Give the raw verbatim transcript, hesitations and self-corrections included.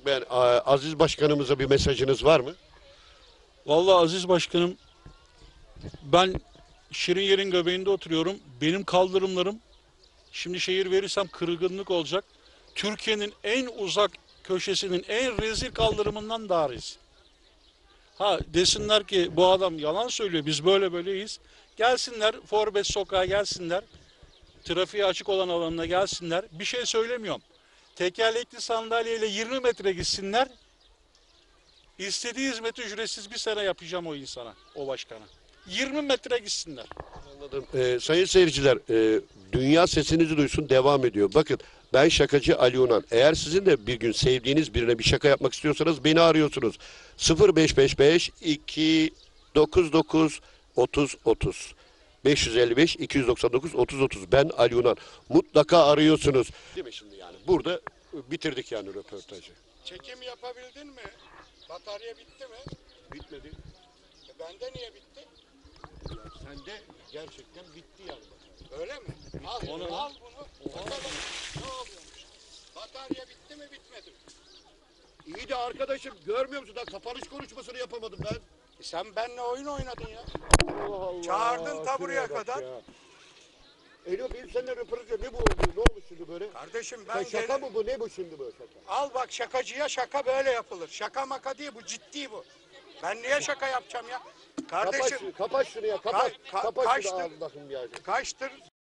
Ben, a- Aziz Başkanımıza bir mesajınız var mı? Vallahi Aziz Başkanım, ben Şirin yerin göbeğinde oturuyorum. Benim kaldırımlarım, şimdi şehir verirsem kırgınlık olacak. Türkiye'nin en uzak köşesinin en rezil kaldırımından daha rezil. Ha desinler ki bu adam yalan söylüyor, biz böyle böyleyiz. Gelsinler Forbes sokağa gelsinler. Trafiğe açık olan alanına gelsinler. Bir şey söylemiyorum. Tekerlekli sandalyeyle yirmi metre gitsinler. İstediği hizmeti ücretsiz bir sene yapacağım o insana, o başkana. yirmi metre gitsinler. Anladım. Ee, sayın seyirciler, e, dünya sesinizi duysun devam ediyor. Bakın, ben şakacı Ali Unan. Eğer sizin de bir gün sevdiğiniz birine bir şaka yapmak istiyorsanız beni arıyorsunuz. sıfır beş beş beş iki dokuz dokuz otuz otuz beş yüz elli beş iki yüz doksan dokuz otuz otuz. Ben Ali Unan. Mutlaka arıyorsunuz. Değil mi şimdi yani? Burada bitirdik yani röportajı. Çekim yapabildin mi? Batarya bitti mi? Bitmedi. E bende niye bitti? Sende gerçekten bitti yani. Öyle mi? Al, Onu- al bunu. Bakalım ne oluyormuş. Batarya bitti mi bitmedi mi? İyi de arkadaşım, görmüyor musun? Daha kapanış konuşmasını yapamadım ben. E sen benimle oyun oynadın ya. Allah Allah. Çağırdın ta buraya Şuraya bak kadar. ya. Elo, benim seninle röportaj, ne bu oldu? Ne olmuş şimdi böyle? Kardeşim Sen ben şaka gel- mı bu? Ne bu şimdi böyle şaka? Al bak, şakacıya şaka böyle yapılır. Şaka maka değil bu, ciddi bu. Ben niye şaka yapacağım ya? Kapat Kardeşim şunu, kapat şunu ya. Kapat. Ka- ka- kapat kaçtı. şunu, al bakayım ya. kaçtır